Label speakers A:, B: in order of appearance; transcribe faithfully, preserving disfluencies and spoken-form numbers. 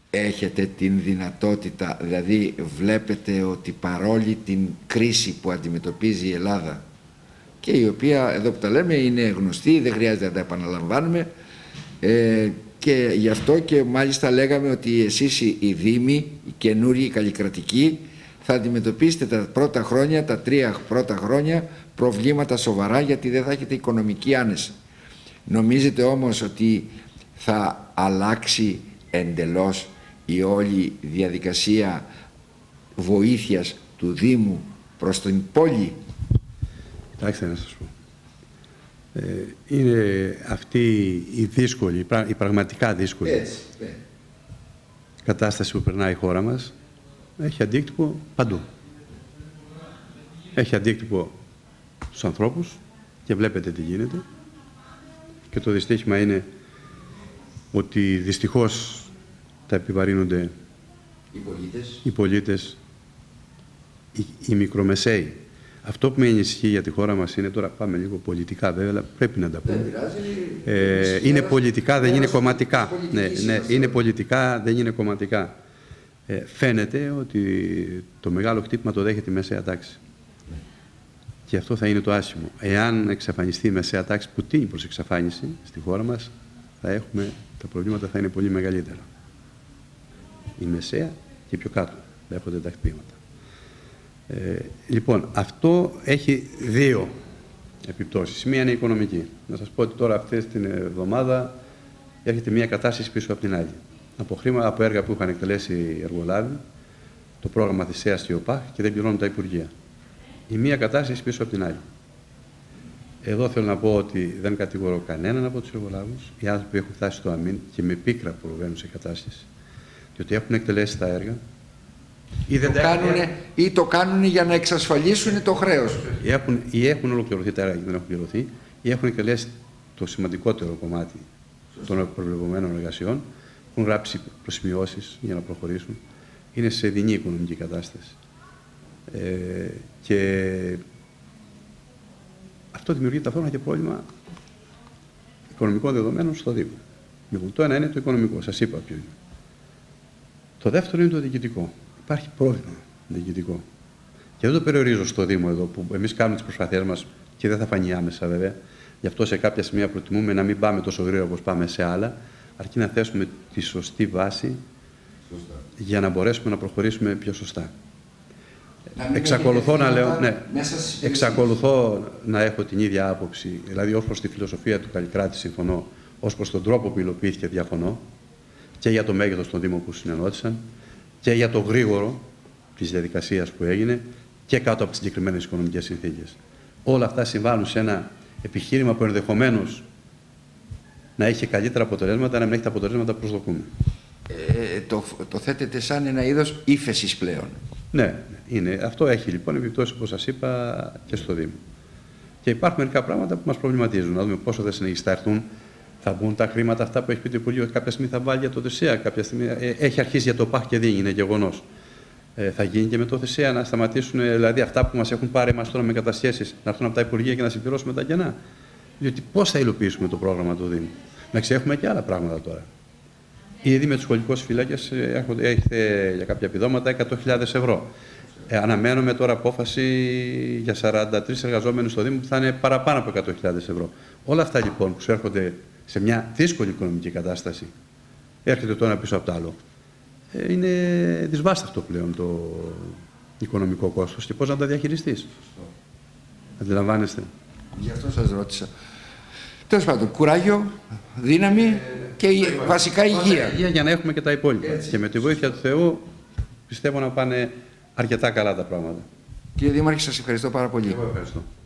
A: έχετε την δυνατότητα, δηλαδή βλέπετε ότι παρόλη την κρίση που αντιμετωπίζει η Ελλάδα και η οποία εδώ που τα λέμε είναι γνωστή, δεν χρειάζεται να τα επαναλαμβάνουμε, ε, και γι' αυτό και μάλιστα λέγαμε ότι εσείς οι δήμοι, οι καινούριοι, οι καλλικρατικοί, θα αντιμετωπίσετε τα πρώτα χρόνια, τα τρία πρώτα χρόνια προβλήματα σοβαρά, γιατί δεν θα έχετε οικονομική άνεση. Νομίζετε όμως ότι θα αλλάξει εντελώς η όλη διαδικασία βοήθειας του Δήμου προς την πόλη?
B: Κοιτάξτε να σας πω. Ε, είναι αυτή η δύσκολη, η πραγματικά δύσκολη
A: Έτσι, ναι.
B: κατάσταση που περνάει η χώρα μας. Έχει αντίκτυπο παντού. Έχει αντίκτυπο στους ανθρώπους και βλέπετε τι γίνεται. Και το δυστύχημα είναι ότι δυστυχώς τα επιβαρύνονται
A: οι πολίτες,
B: οι, πολίτες, οι, οι μικρομεσαίοι. Αυτό που με ενισχύει για τη χώρα μας είναι, τώρα πάμε λίγο πολιτικά βέβαια, αλλά πρέπει να τα πούμε. Ε, είναι πολιτικά, δεν είναι κομματικά. Ναι, ναι, είναι πολιτικά, δεν είναι κομματικά. Ε, φαίνεται ότι το μεγάλο χτύπημα το δέχεται η μεσαία τάξη. Ναι. Και αυτό θα είναι το άσχημο. Εάν εξαφανιστεί η μεσαία τάξη που τίνει προς εξαφάνιση στη χώρα μας, θα έχουμε, τα προβλήματα θα είναι πολύ μεγαλύτερα. Η μεσαία και πιο κάτω δέχονται τα χτυπήματα. Ε, λοιπόν, αυτό έχει δύο επιπτώσεις. Μία είναι οικονομική. Να σας πω ότι τώρα αυτή την εβδομάδα έρχεται μία κατάσταση πίσω από την άλλη. Από χρήμα, από έργα που είχαν εκτελέσει οι εργολάβοι, το πρόγραμμα Θησέας και ΟΠΑΧ, και δεν πληρώνουν τα Υπουργεία. Η μία κατάσταση πίσω από την άλλη. Εδώ θέλω να πω ότι δεν κατηγορώ κανέναν από τους εργολάβους. Οι άνθρωποι έχουν φτάσει στο αμήν και με πίκρα προβαίνουν σε κατάσταση. Διότι έχουν εκτελέσει τα έργα.
A: Ή, δεν το κάνουνε, ή το κάνουν για να εξασφαλίσουν το χρέος.
B: Ή έχουν, ή έχουν ολοκληρωθεί τα έργα και δεν έχουν πληρωθεί, ή έχουν εκτελέσει το σημαντικότερο κομμάτι των προβλεπωμένων εργασιών, έχουν γράψει προσημειώσεις για να προχωρήσουν. Είναι σε δεινή οικονομική κατάσταση. Ε, και αυτό δημιουργεί ταυτόχρονα και πρόβλημα οικονομικών δεδομένων στο Δήμο. Λοιπόν, το ένα είναι το οικονομικό, σας είπα ποιο είναι. Το δεύτερο είναι το διοικητικό. Υπάρχει πρόβλημα διοικητικό. Και δεν το περιορίζω στο Δήμο εδώ, που εμείς κάνουμε τις προσπάθειές μας και δεν θα φανεί άμεσα βέβαια. Γι' αυτό σε κάποια σημεία προτιμούμε να μην πάμε τόσο γρήγορα όπως πάμε σε άλλα, αρκεί να θέσουμε τη σωστή βάση σωστά, για να μπορέσουμε να προχωρήσουμε πιο σωστά. Να εξακολουθώ να λέω, ναι, εξακολουθώ να έχω την ίδια άποψη, δηλαδή ως προς τη φιλοσοφία του Καλλικράτη συμφωνώ, ως προς τον τρόπο που υλοποιήθηκε διαφωνώ, και για το μέγεθος των Δήμων που συνενώτησαν, και για το γρήγορο της διαδικασίας που έγινε και κάτω από τις συγκεκριμένες οικονομικές συνθήκες. Όλα αυτά συμβάλλουν σε ένα επιχείρημα που ενδεχομένως να έχει καλύτερα αποτελέσματα, να μην έχει τα αποτελέσματα που προσδοκούμε.
A: Ε, το, το θέτετε σαν ένα είδος ύφεσης πλέον.
B: Ναι, είναι. Αυτό έχει λοιπόν επιπτώσεις, όπως σας είπα, και στο Δήμο. Και υπάρχουν μερικά πράγματα που μας προβληματίζουν. Να δούμε πόσο θα συνεχίσει, θα έρθουν, θα μπουν τα χρήματα αυτά που έχει πει το Υπουργείο, κάποια στιγμή θα βάλει για το Θησέα, κάποια στιγμή ε, έχει αρχίσει για το ΟΠΑΧ και δίνει, είναι γεγονός. Ε, θα γίνει και με το Θησέα να σταματήσουν, δηλαδή αυτά που μας έχουν πάρει εμάς τώρα με κατασχέσεις, να έρθουν από τα Υπουργεία και να συμπληρώσουμε τα κενά. Διότι πώς θα υλοποιήσουμε το πρόγραμμα του Δήμου? Να έχουμε και άλλα πράγματα τώρα. Ήδη με τους σχολικούς φύλακες έχετε για κάποια επιδόματα εκατό χιλιάδες ευρώ. Ε, αναμένουμε τώρα απόφαση για σαράντα τρεις εργαζόμενους στο Δήμο που θα είναι παραπάνω από εκατό χιλιάδες ευρώ. Όλα αυτά λοιπόν που σου έρχονται σε μια δύσκολη οικονομική κατάσταση, έρχεται το ένα πίσω από το άλλο. Ε, είναι δυσβάσταχτο πλέον το οικονομικό κόστος και πώς να τα διαχειριστείς. Αντιλαμβάνεστε.
A: Γι' αυτό σας ρώτησα. Τέλος πάντων, κουράγιο, δύναμη ε, και ε, βασικά υγεία.
B: Υγεία για να έχουμε και τα υπόλοιπα. Έτσι. Και με τη βοήθεια του Θεού πιστεύω να πάνε αρκετά καλά τα πράγματα.
A: Κύριε Δήμαρχε, σας ευχαριστώ πάρα πολύ.
B: Εγώ ευχαριστώ.